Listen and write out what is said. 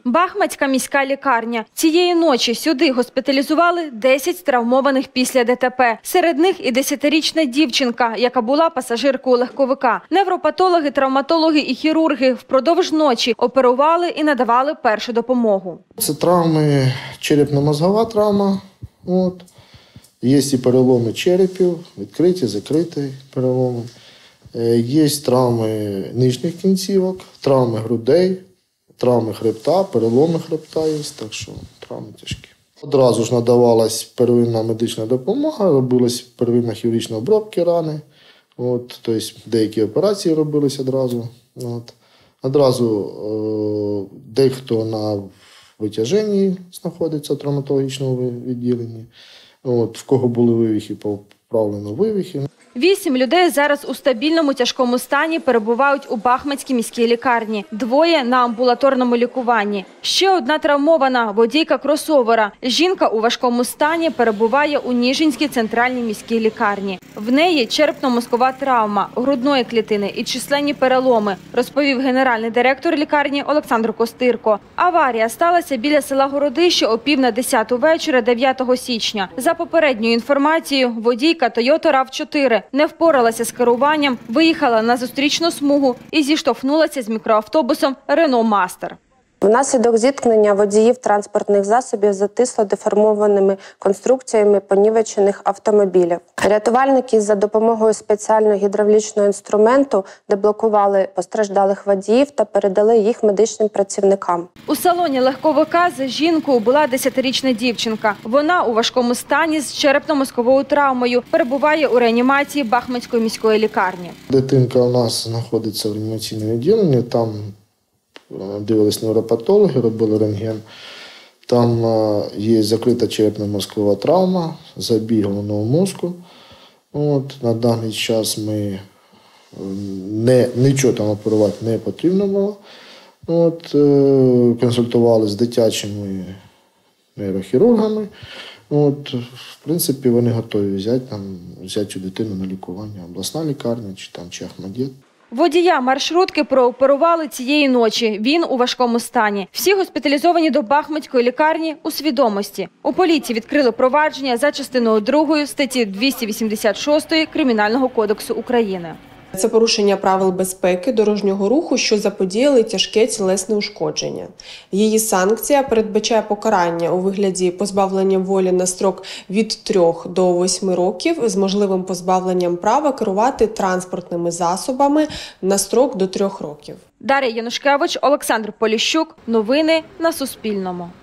Бахмацька міська лікарня. Цієї ночі сюди госпіталізували 10 травмованих після ДТП. Серед них і 10-річна дівчинка, яка була пасажиркою легковика. Невропатологи, травматологи і хірурги впродовж ночі оперували і надавали першу допомогу. Це травми, черепно-мозгова травма. Є і переломи черепів, відкриті, закриті переломи. Є травми нижніх кінцівок, травми грудей, травми хребта, переломи хребта є, так що травми тяжкі. Одразу ж надавалась первинна медична допомога, робилась первинна хірургічна обробка рани. Тобто деякі операції робились одразу. Одразу дехто на витяженні знаходиться в травматологічному відділенні. В кого були вивихи, поправлено вивихи. 8 людей зараз у стабільному тяжкому стані перебувають у Бахмацькій міській лікарні. 2 на амбулаторному лікуванні. Ще одна травмована – водійка кросовера. Жінка у важкому стані перебуває у Ніжинській центральній міській лікарні. В неї черепно-мозкова травма, грудної клітини і численні переломи, розповів генеральний директор лікарні Олександр Костирко. Аварія сталася біля села Городище о 9:50 вечора 9 січня. За попередньою інформацією, водійка Toyota RAV4 не впоралася з керуванням, виїхала на зустрічну смугу і зіштовхнулася з мікроавтобусом Renault Master. Внаслідок зіткнення водіїв транспортних засобів затисло деформованими конструкціями понівечених автомобілів. Рятувальники за допомогою спеціального гідравлічного інструменту деблокували постраждалих водіїв та передали їх медичним працівникам. У салоні легковика з жінкою була 10-річна дівчинка. Вона у важкому стані з черепно-мозковою травмою, перебуває у реанімації Бахмацької міської лікарні. Дитинка у нас знаходиться в реанімаційному відділенні, там дивились невропатологи, робили рентген. Там є закрита черепно-мозкова травма, забій головного мозку. На даний час ми нічого там оперувати не потрібно було. Консультували з дитячими нейрохірургами. В принципі, вони готові взяти цю дитину на лікування. Обласна лікарня чи Ахмадет. Водія маршрутки прооперували цієї ночі. Він у важкому стані. Всі госпіталізовані до Бахмацької лікарні у свідомості. У поліції відкрили провадження за частиною 2 статті 286 Кримінального кодексу України. Це порушення правил безпеки дорожнього руху, що заподіяли тяжке тілесне ушкодження. Її санкція передбачає покарання у вигляді позбавлення волі на строк від 3 до 8 років з можливим позбавленням права керувати транспортними засобами на строк до 3 років. Дар'я Янушкевич, Олександр Поліщук. Новини на Суспільному.